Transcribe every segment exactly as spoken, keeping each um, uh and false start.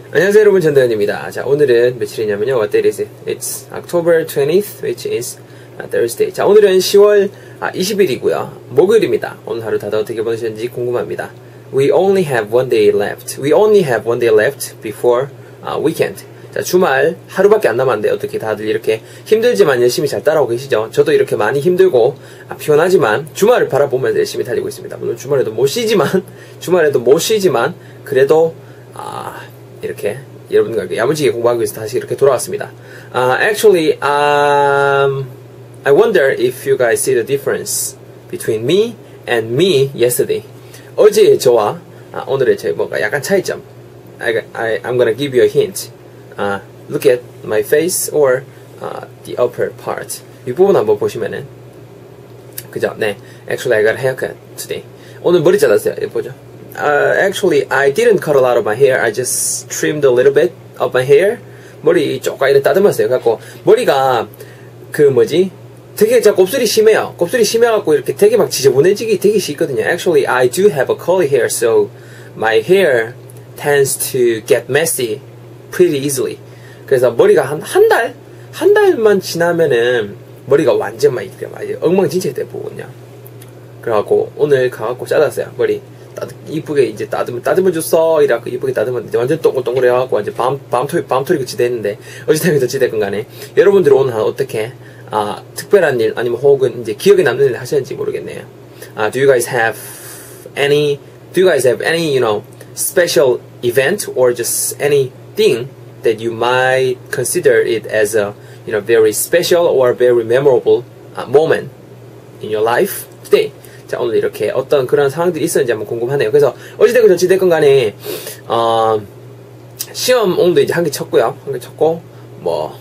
안녕하세요 여러분, 전도현입니다. 자, 오늘은 며칠이냐면요, what date is it? It's October twentieth, which is Thursday. 자, 오늘은 시월 이십일이고요 목요일입니다. 오늘 하루 다들 어떻게 보내셨는지 궁금합니다. We only have one day left. We only have one day left before uh, weekend. 자, 주말 하루밖에 안 남았는데 어떻게 다들 이렇게 힘들지만 열심히 잘 따라오고 계시죠? 저도 이렇게 많이 힘들고 아, 피곤하지만 주말을 바라보면서 열심히 달리고 있습니다. 물론 주말에도 못 쉬지만 주말에도 못 쉬지만 그래도 아, 이렇게 여러분과 야무지게 공부하기 위해서 다시 이렇게 돌아왔습니다. Uh, actually, um, I wonder if you guys see the difference between me and me yesterday. 어제의 저와 아, 오늘의 제 뭔가 약간 차이점. I, I, I'm gonna give you a hint. Uh, look at my face or uh, the upper part. 이 부분 한번 보시면은 그죠? 네. Actually, I got a haircut today. 오늘 머리 잘랐어요. 보죠. Uh, actually, I didn't cut a lot of my hair. I just trimmed a little bit of my hair. 머리 조금 이렇게 따듬었어요. 그래갖고 머리가 그 뭐지? 되게 자 곱슬이 심해요. 곱슬이 심해갖고 이렇게 되게 막 지저분해지기 되게 쉽거든요. Actually, I do have a curly hair, so my hair tends to get messy pretty easily. 그래서 머리가 한 한 달? 한 달만 지나면은 머리가 완전 막 이렇게 막 엉망진창이 되거든요. 그래갖고 오늘 가갖고 잘랐어요. 머리. 따, 이쁘게 이제 따듬, 따듬어줬어. 이래갖고 이쁘게 따듬었는데 완전 동글동글 해갖고 완전 밤, 밤토리, 밤토리 같이 됐는데 어찌됐건 어찌됐건 간에 여러분들 오늘 어떻게 아, 특별한 일 아니면 혹은 이제 기억에 남는 일 하셨는지 모르겠네요. 아, do you guys have any, do you guys have any, you know, special event or just anything that you might consider it as a, you know, very special or very memorable uh, moment in your life today? 자, 오늘 이렇게 어떤 그런 상황들이 있었는지 한번 궁금하네요. 그래서 어찌됐건 저찌됐건 간에 어, 시험 오늘도 이제 한 개 쳤고요. 한 개 쳤고 뭐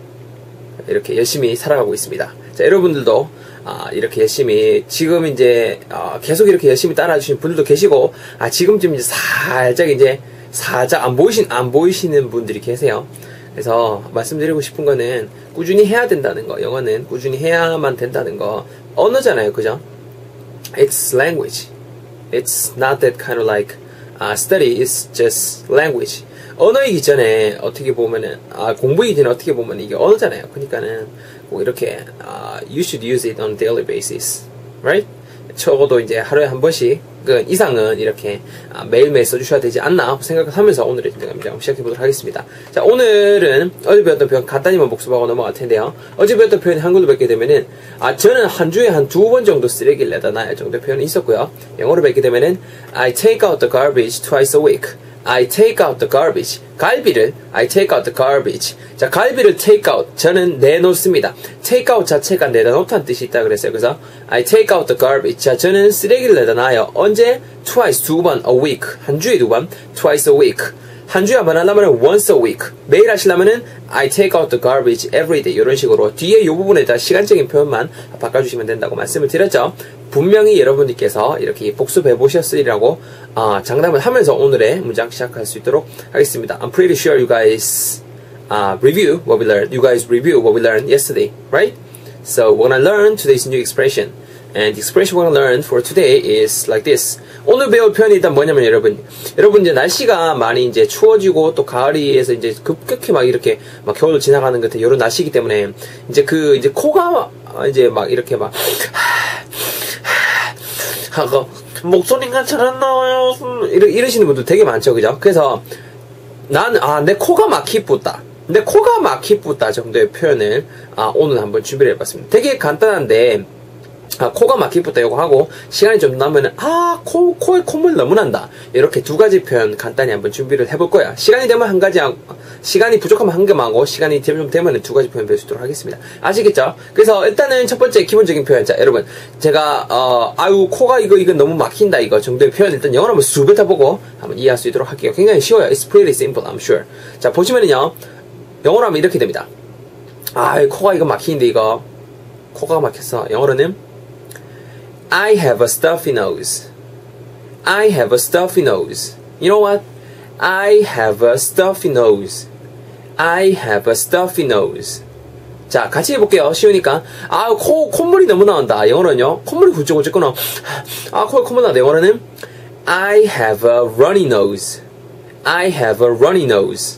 이렇게 열심히 살아가고 있습니다. 자, 여러분들도 아, 이렇게 열심히 지금 이제 어, 계속 이렇게 열심히 따라와 주신 분들도 계시고 아, 지금쯤 이제 살짝 이제 살짝 안 보이신 안 보이시는 분들이 계세요. 그래서 말씀드리고 싶은 거는 꾸준히 해야 된다는 거. 영어는 꾸준히 해야만 된다는 거. 언어잖아요, 그죠? It's language. It's not that kind of like uh, study. It's just language. 언어이기 전에 어떻게 보면은 아, 공부이기 전에 어떻게 보면 이게 언어잖아요. 그러니까는 꼭 이렇게 uh, you should use it on a daily basis, right? 적어도 이제 하루에 한 번씩 그 이상은 이렇게 아, 매일매일 써주셔야 되지 않나 생각하면서 오늘의 한번 시작해보도록 하겠습니다. 자, 오늘은 어제 배웠던 표현 간단히만 복습하고 넘어갈 텐데요. 어제 배웠던 표현이 한글로 뵙게 되면은 아, 저는 한 주에 한 두 번 정도 쓰레기를 내다 놔야 정도의 표현이 있었고요. 영어로 뵙게 되면은 I take out the garbage twice a week. I take out the garbage. 갈비를 I take out the garbage. 자, 갈비를 take out. 저는 내놓습니다. take out 자체가 내다 놓다는 뜻이 있다 그랬어요. 그래서 I take out the garbage. 자, 저는 쓰레기를 내다 놔요. 언제? twice, 두 번, a week. 한 주에 두 번, twice a week. 한 주에 한 번 하려면 once a week. 매일 하시려면은 I take out the garbage every day. 이런 식으로 뒤에 이 부분에다 시간적인 표현만 바꿔주시면 된다고 말씀을 드렸죠. 분명히 여러분들께서 이렇게 복습해 보셨으리라고 어, 장담을 하면서 오늘의 문장 시작할 수 있도록 하겠습니다. I'm pretty sure you guys uh, review what we learned. You guys review what we learned yesterday, right? So we're gonna learn today's new expression. And the expression we're gonna learn for today is like this. 오늘 배울 표현이 일단 뭐냐면 여러분, 여러분 이제 날씨가 많이 이제 추워지고 또 가을이에서 이제 급격히 막 이렇게 막 겨울 지나가는 것 같은 이런 날씨이기 때문에 이제 그 이제 코가 이제 막 이렇게 막 하고 목소리가 잘 안 나와요. 이러, 이러시는 분들 되게 많죠, 그죠? 그래서 난 아, 내 코가 막히쁘다. 내 코가 막히쁘다 정도의 표현을 아, 오늘 한번 준비를 해봤습니다. 되게 간단한데. 아, 코가 막히겠다 이거 하고 시간이 좀 남으면 아, 코, 코에 콧물 너무 난다. 이렇게 두 가지 표현 간단히 한번 준비를 해볼 거야. 시간이 되면 한 가지 하고, 시간이 부족하면 한 개만 하고 시간이 좀 되면 두 가지 표현 배울 수 있도록 하겠습니다. 아시겠죠? 그래서 일단은 첫 번째 기본적인 표현. 자, 여러분 제가 어, 아유 코가 이거 이거 너무 막힌다 이거 정도의 표현 일단 영어로 한번 쑥 뱉어보고 한번 이해할 수 있도록 할게요. 굉장히 쉬워요. It's pretty simple, I'm sure. 자, 보시면은요 영어로 하면 이렇게 됩니다. 아, 코가 이거 막히는데 이거 코가 막혔어. 영어로는 I have a stuffy nose. I have a stuffy nose. You know what? I have a stuffy nose. I have a stuffy nose. 자, 같이 해볼게요. 쉬우니까. 아, 코, 콧물이 너무 나온다. 영어로는요. 콧물이 훌쩍훌쩍 끊어. 아, 코에 콧물 나온다. 영어로는 I have a runny nose. I have a runny nose.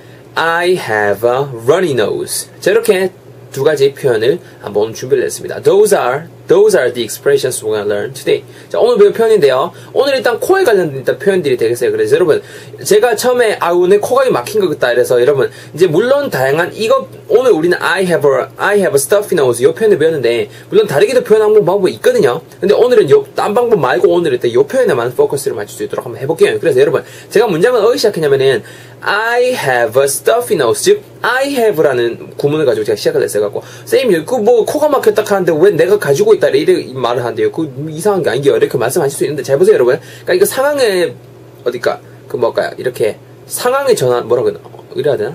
I have a runny nose. 자, 이렇게 두 가지 표현을 한번 준비를 했습니다. Those are, those are the expressions we're gonna learn today. 자, 오늘 배울 표현인데요. 오늘 일단 코에 관련된 일단 표현들이 되겠어요. 그래서 여러분, 제가 처음에, 아우, 내 코가 막힌 것 같다. 이래서 여러분, 이제 물론 다양한, 이거, 오늘 우리는 I have a, I have a stuffy nose, 이 표현을 배웠는데, 물론 다르게도 표현하는 방법이 있거든요. 근데 오늘은 요, 딴 방법 말고 오늘 일단 이 표현에만 포커스를 맞출 수 있도록 한번 해볼게요. 그래서 여러분, 제가 문장을 어디 시작했냐면은, I have a stuffy nose. 즉, I have라는 구문을 가지고 제가 시작을 했어갖고, 쌤이, 그 뭐, 코가 막혔다 하는데 왜 내가 가지고 있다, 이렇게 말을 하는데요. 그 이상한 게 아니에요. 이렇게 말씀하실 수 있는데, 잘 보세요, 여러분. 그러니까 이거 상황에, 어딜까, 그 뭘까요? 이렇게, 상황의 전환, 뭐라고 해야 되나? 이래야 되나?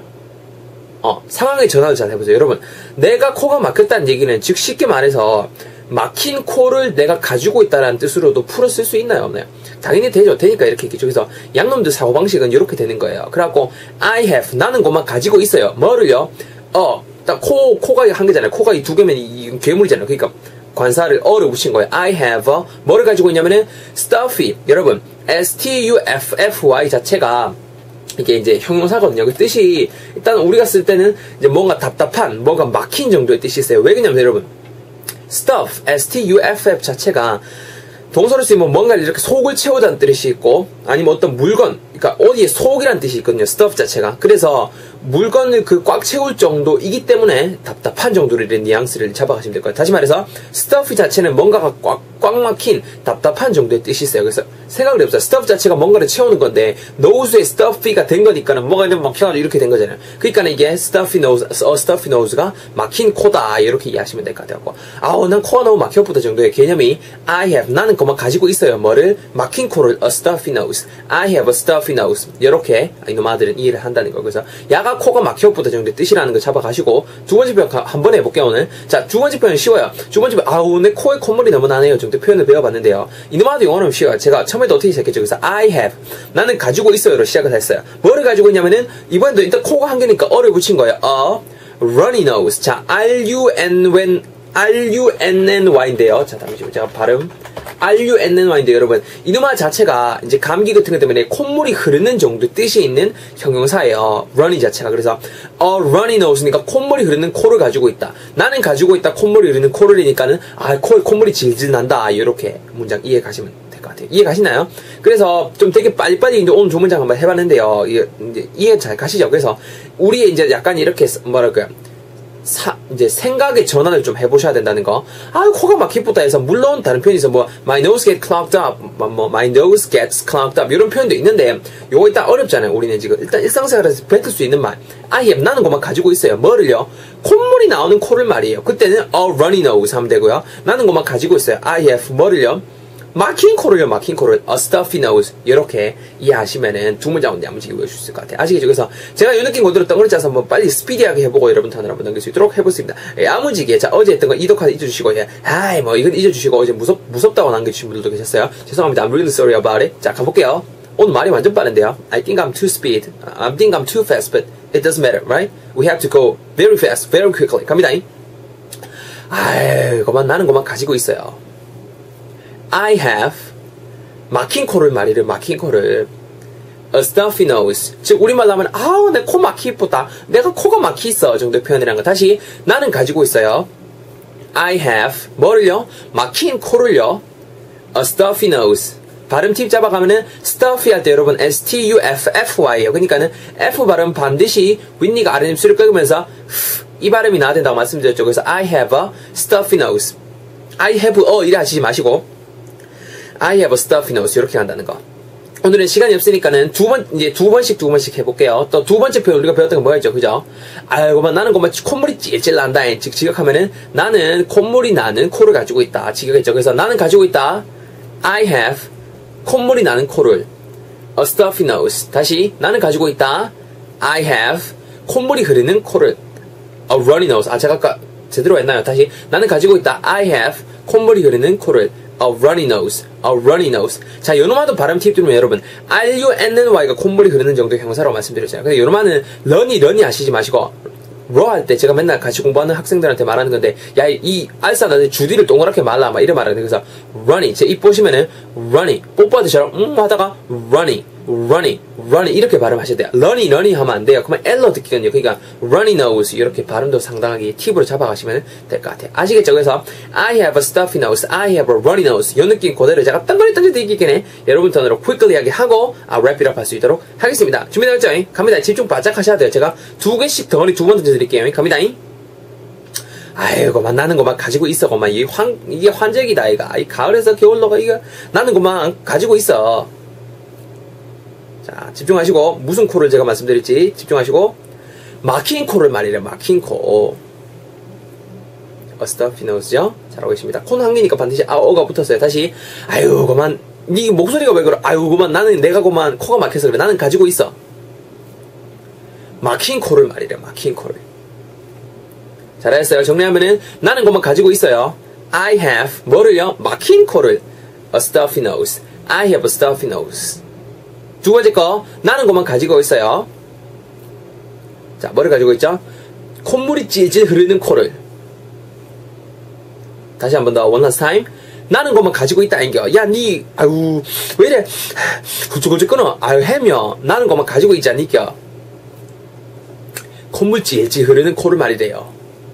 어, 상황의 전환을 잘 해보세요. 여러분, 내가 코가 막혔다는 얘기는, 즉, 쉽게 말해서, 막힌 코를 내가 가지고 있다는 뜻으로도 풀어 쓸 수 있나요? 없나요? 당연히 되죠. 되니까 이렇게 있겠죠. 그래서 양놈들 사고방식은 이렇게 되는 거예요. 그래갖고 I have, 나는 것만 가지고 있어요. 뭐를요? 어, 딱 코, 코가 한 개잖아요. 코가 이 두 개면 이 괴물이잖아요. 그러니까 관사를 어를 붙인 거예요. I have a, 뭐를 가지고 있냐면은 stuffy. 여러분, S T U F F Y 자체가 이게 이제 형용사거든요. 그 뜻이 일단 우리가 쓸 때는 이제 뭔가 답답한, 뭔가 막힌 정도의 뜻이 있어요. 왜 그러냐면 여러분, stuff, S T U F F 자체가 동사로 쓰이면 뭔가를 이렇게 속을 채우다는 뜻이 있고, 아니면 어떤 물건, 그러니까 어디에 속이라는 뜻이 있거든요. stuff 자체가. 그래서 물건을 그 꽉 채울 정도이기 때문에 답답한 정도의 뉘앙스를 잡아가시면 될 거예요. 다시 말해서 stuff 자체는 뭔가가 꽉, 꽉 막힌 답답한 정도의 뜻이 있어요. 그래서 생각을 해보세요. stuff 자체가 뭔가를 채우는 건데 nose의 stuffy가 된 거니까는 뭐가 좀 막혀가지고 이렇게 된 거잖아요. 그러니까 이게 stuffy nose, 어, stuffy nose가 막힌 코다 이렇게 이해하시면 될 것 같아요. 아우 난 코가 너무 막혀보다 정도의 개념이 I have, 나는 그만 가지고 있어요. 뭐를? 막힌 코를 a stuffy nose. I have a stuffy nose. 이렇게 이놈아들은 이해를 한다는 거. 그래서 야가 코가 막혀보다 정도의 뜻이라는 거 잡아가시고 두 번째 표현 한번 해볼게요 오늘. 자, 두 번째 표현 쉬워요. 두 번째 표현, 아우 내 코에 콧물이 너무 나네요 정도 표현을 배워봤는데요. 이놈아들 영어는 쉬워요. 제가 처음에도 어떻게 시작했죠? 그래서 I have, 나는 가지고 있어요로 시작을 했어요. 뭐를 가지고 있냐면은 이번에도 일단 코가 한 개니까 어를 붙인 거예요. A runny nose. 자, R U N when R U N N Y인데요. 자, 잠시만요. 제가 발음 R U N N Y인데 여러분, 이놈아 자체가 이제 감기 같은 것 때문에 콧물이 흐르는 정도 뜻이 있는 형용사예요. runny 자체가. 그래서 a runny nose니까 콧물이 흐르는 코를 가지고 있다. 나는 가지고 있다. 콧물이 흐르는 코를이니까는 아, 코에 콧물이 질질 난다. 이렇게 문장 이해 가시면 될 것 같아요. 이해 가시나요? 그래서 좀 되게 빨리빨리 이제 오늘 조문장 한번 해봤는데요. 이해, 이제 이해 잘 가시죠? 그래서 우리의 이제 약간 이렇게 뭐랄까요? 사, 이제 생각의 전환을 좀 해보셔야 된다는 거. 아, 코가 막히겠다 해서, 물론 다른 표현이 있어. 뭐, my nose gets clogged up. 뭐, my nose gets clogged up. 이런 표현도 있는데, 요거 일단 어렵잖아요. 우리는 지금. 일단 일상생활에서 뱉을 수 있는 말. I have, 나는 것만 가지고 있어요. 뭐를요? 콧물이 나오는 코를 말이에요. 그때는 a runny nose 하면 되고요. 나는 것만 가지고 있어요. I have, 뭐를요? 막힌 코를요, 막힌 코를, a stuffy nose. 이렇게 이해하시면은 두 문장은 야무지게 외우실 수 있을 것 같아요. 아시겠죠? 그래서 제가 이 느낌 그대로 덩어리 짜서 한번 빨리 스피디하게 해보고 여러분한테 한번 넘길 수 있도록 해보겠습니다. 야무지게. 자, 어제 했던 거 이독하다 잊어주시고, 예. 아이, 뭐, 이건 잊어주시고, 어제 무섭, 무섭다고 남겨주신 분들도 계셨어요. 죄송합니다. I'm really sorry about it. 자, 가볼게요. 오늘 말이 완전 빠른데요. I think I'm too speed. I think I'm too fast, but it doesn't matter, right? We have to go very fast, very quickly. 갑니다. 아이, 그만, 나는 그만 가지고 있어요. I have 막힌 코를 말이를 막힌 코를 a stuffy nose. 즉 우리말로 하면 아우 내 코 막히 이쁘다. 내가 코가 막히 있어 정도의 표현이라는 거. 다시 나는 가지고 있어요. I have 뭐를요? 막힌 코를요. a stuffy nose. 발음 팁 잡아가면은 stuffy 할 때 여러분 S T U F F Y예요. 그러니까는 F 발음 반드시 윗니가 아랫입술을 끄면서 이 발음이 나야 된다고 말씀드렸죠. 그래서 I have a stuffy nose. I have 어 이래 하시지 마시고 I have a stuffy nose 이렇게 한다는 거. 오늘은 시간이 없으니까는 두 번 이제 두 번씩 두 번씩 해볼게요. 또 두 번째 표현 우리가 배웠던 건 뭐였죠, 그죠? 아이고만 나는 그만 콧물이 찔찔 난다. 즉 지각하면은 나는 콧물이 나는 코를 가지고 있다. 지각했죠. 그래서 나는 가지고 있다. I have 콧물이 나는 코를 a stuffy nose. 다시 나는 가지고 있다. I have 콧물이 흐르는 코를 a runny nose. 아 제가 아까 제대로 했나요? 다시 나는 가지고 있다. I have 콧물이 흐르는 코를 a runny nose, a runny nose. 자, 요놈아도 발음 팁 들으면 여러분 R U N N Y가 콧물이 흐르는 정도의 형사라고 말씀드렸잖아요. 근데 요놈아는 runny, runny 하시지 마시고 raw 할 때 제가 맨날 같이 공부하는 학생들한테 말하는 건데 야, 이 알싸 나는 주디를 동그랗게 말라 막 이래 말하는데 그래서 runny, 제 입 보시면은 runny, 뽀뽀하듯이처럼 음 하다가 runny, runny, runny 이렇게 발음하셔야 돼요. runny, runny 하면 안 돼요. 그러면 L로 듣거든요. 그러니까 runny nose 이렇게 발음도 상당하게 팁으로 잡아가시면 될 것 같아요. 아시겠죠? 그래서 I have a stuffy nose, I have a runny nose 이 느낌 그대로 제가 딴거리 딴지 되기겠네 여러분 턴으로 quickly 하게 하고 아, wrap it up 할 수 있도록 하겠습니다. 준비되었죠? 갑니다. 집중 바짝 하셔야 돼요. 제가 두 개씩 덩어리 두 번 던져드릴게요. 갑니다. 아이고, 만 나는 것만 가지고 있어, 그만. 이게 환, 이게 환절기다, 이가. 이 가을에서 겨울로가, 이거, 나는 것만 가지고 있어. 자, 집중하시고, 무슨 코를 제가 말씀드릴지 집중하시고, 막힌 코를 말이래, 막힌 코. A stuffy nose죠? 잘하고 계십니다. 코는 항리니까 반드시 아, 어가 붙었어요. 다시, 아유, 그만, 니 목소리가 왜 그래? 아유, 그만, 나는 내가 그만, 코가 막혀서 그래. 나는 가지고 있어. 막힌 코를 말이래, 막힌 코를. 잘했어요. 정리하면은, 나는 그만 가지고 있어요. I have, 뭐를요? 막힌 코를. A stuffy nose. I have a stuffy nose. 두 번째 거, 나는 그만 가지고 있어요. 자, 뭐를 가지고 있죠? 콧물이 찔찔 흐르는 코를. 다시 한 번 더, one last time. 나는 그만 가지고 있다, 인겨. 야, 니, 아유, 왜 이래, 훌쩍훌쩍 끊어. 아유, 해며. 나는 그만 가지고 있지 않니겨. 콧물 찔찔 흐르는 코를 말이래요.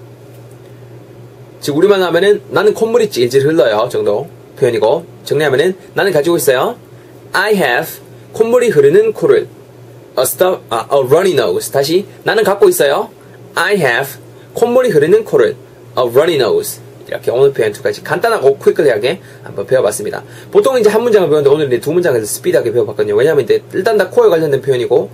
즉, 우리만 하면은, 나는 콧물이 찔찔 흘러요. 정도 표현이고. 정리하면은, 나는 가지고 있어요. I have, 콧물이 흐르는 코를. A stuff, 아, a runny nose. 다시, 나는 갖고 있어요. I have, 콧물이 흐르는 코를. A runny nose. 이렇게 오늘 표현 두 가지 간단하고 퀵하게 한번 배워봤습니다. 보통 이제 한 문장을 배웠는데 오늘 이제 두 문장에서 스피드하게 배워봤거든요. 왜냐하면 이제 일단 다 코에 관련된 표현이고,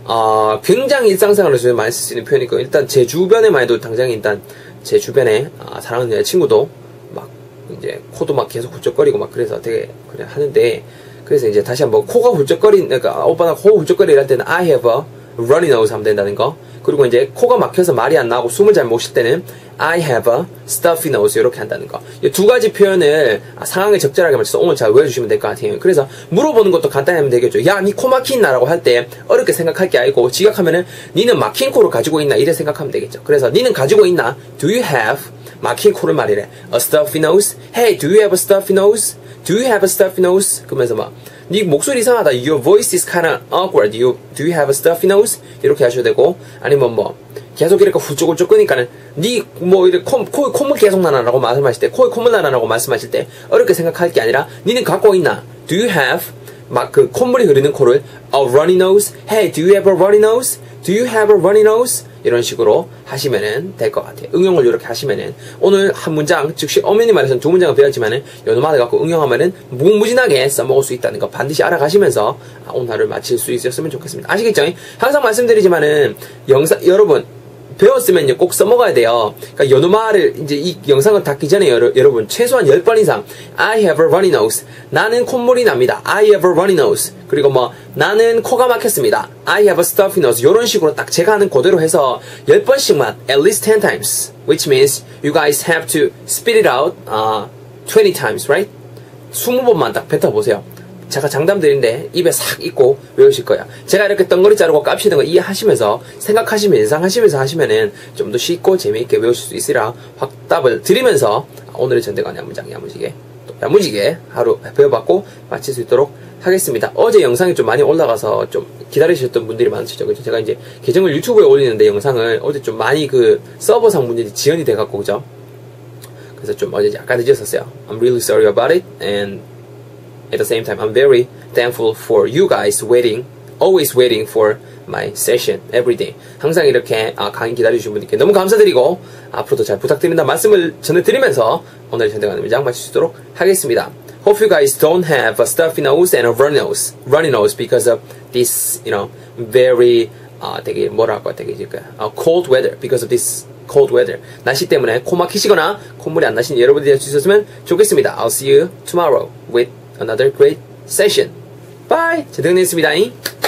어, 굉장히 일상생활에서 많이 쓸 수 있는 표현이고, 일단 제 주변에만 해도 당장 일단 제 주변에 아, 사랑하는 여자친구도 막 이제 코도 막 계속 훌쩍거리고 막 그래서 되게 그냥 하는데, 그래서 이제 다시 한번 코가 훌쩍거린, 그러니까 오빠 나 코 훌쩍거리를 할 때는 I have a runny nose 하면 된다는 거. 그리고 이제 코가 막혀서 말이 안 나오고 숨을 잘 못 쉴 때는 I have a stuffy nose 이렇게 한다는 거. 이 두 가지 표현을 상황에 적절하게 맞춰서 오늘 잘 외워주시면 될 것 같아요. 그래서 물어보는 것도 간단히 하면 되겠죠. 야, 니 코 막힌나? 라고 할 때 어렵게 생각할 게 아니고 지각하면은 니는 막힌 코를 가지고 있나? 이래 생각하면 되겠죠. 그래서 니는 가지고 있나? Do you have 막힌 코를 말이래. A stuffy nose? Hey, do you have a stuffy nose? Do you have a stuffy nose? 그러면서 막 니 목소리 이상하다. Your voice is kind of awkward. You, do you have a stuffy nose? 이렇게 하셔도 되고, 아니면 뭐 계속 이렇게 훌쩍훌쩍 끄니까는 니 뭐 이렇게 코, 코에 콧물 계속 나나라고 말씀하실 때, 코에 콧물 나나라고 말씀하실 때 어렵게 생각할 게 아니라 니는 갖고 있나? Do you have 막 그 콧물이 흐르는 코를 a runny nose? Hey, do you have a runny nose? Do you have a runny nose? 이런 식으로 하시면은 될 것 같아요. 응용을 이렇게 하시면은 오늘 한 문장, 즉시 엄연히 말해서는 두 문장을 배웠지만은 요놈하게 갖고 응용하면은 무궁무진하게 써먹을 수 있다는 거 반드시 알아가시면서 오늘 하루를 마칠 수 있었으면 좋겠습니다. 아시겠죠? 항상 말씀드리지만은 영상 여러분 배웠으면요 꼭 써먹어야 돼요. 그러니까 요노마를 이제 이 영상을 닫기 전에 여러, 여러분 최소한 열 번 이상 I have a runny nose. 나는 콧물이 납니다. I have a runny nose. 그리고 뭐 나는 코가 막혔습니다. I have a stuffy nose. 이런 식으로 딱 제가 하는 그대로 해서 열 번씩만 at least ten times. Which means you guys have to spit it out uh, twenty times, right? 이십 번만 딱 뱉어보세요. 제가 장담 드리는데 입에 싹 잊고 외우실 거야. 제가 이렇게 덩거리 자르고 깝치는 거 이해하시면서 생각하시면 예상하시면서 하시면은 좀 더 쉽고 재미있게 외우실 수 있으라 확답을 드리면서 오늘의 전대관 야무장 야무지게 또 야무지게 하루 배워봤고 마칠 수 있도록 하겠습니다. 어제 영상이 좀 많이 올라가서 좀 기다리셨던 분들이 많으시죠. 그죠? 제가 이제 계정을 유튜브에 올리는데 영상을 어제 좀 많이 그 서버상 문제지 지연이 돼갖고 그죠? 그래서 좀 어제 약간 늦었었어요. I'm really sorry about it and at the same time, I'm very thankful for you guys waiting, always waiting for my session every day. 항상 이렇게 아, 강의 기다려주신 분들께 너무 감사드리고 앞으로도 잘 부탁드린다 말씀을 전해드리면서 오늘 전대관 문장 마칠 수 있도록 하겠습니다. Hope you guys don't have a stuffy nose and a runny nose, runny nose because of this, you know, very 아, 되게 뭐랄까 되게 이제 uh, cold weather, because of this cold weather. 날씨 때문에 코 막히시거나 콧물이 안 나신 여러분들이 될 수 있었으면 좋겠습니다. I'll see you tomorrow with another great session. Bye! 제대로 냈습니다.